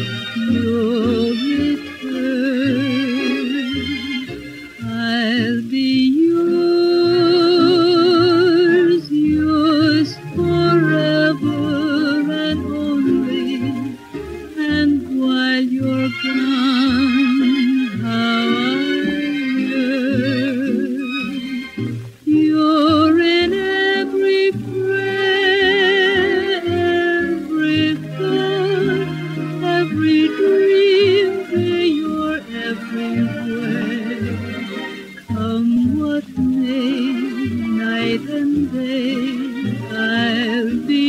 your return. I'll be yours, yours forever and only. And while you're gone, how I yearn. You're in every prayer, every thought, every dream. You're everywhere. Come what may, night and day, I'll be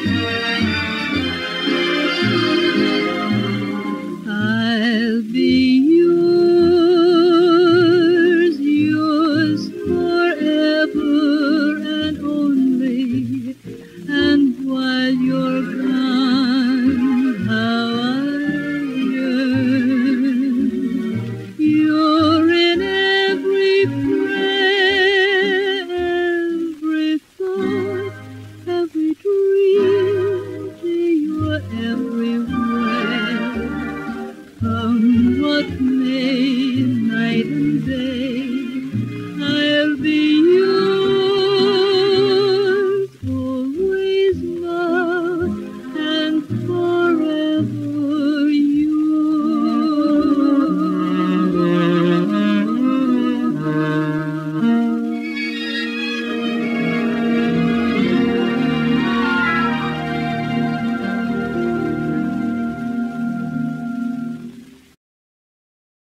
I'll be